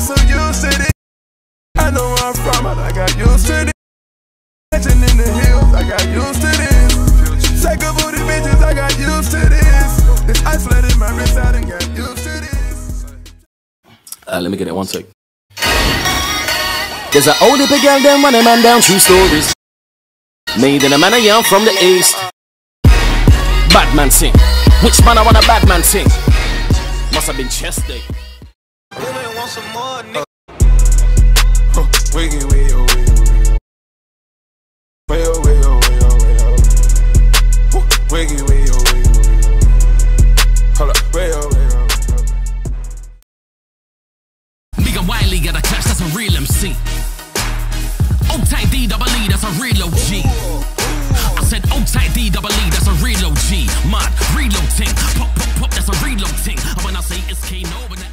got so used to this. I know where I'm from, but I got used to this. Mansion in the hills, I got used to this. Psycho booty bitches, I got used to this. This ice flooded my wrist, I done got used to this. Let me get it one sec. There's an old hippie girl, them running man down, true stories. Made in a man a young from the east. Bad man sing. Which man I want a bad man sing? Must have been chest day. Women want some more, nigga. Wiggy, wiggy, wiggy, way oh, way oh, way oh, way oh. Wiggy, wiggy, wiggy, hold up, way oh, way oh. Nigga Wiley got a clash, that's a real MC. Old tight D-double-E, that's a real OG. I said old tight D-double-E, that's a real OG. Mad, reload ting, pop, pop, pop, that's a reload ting. And when I say it's Kano,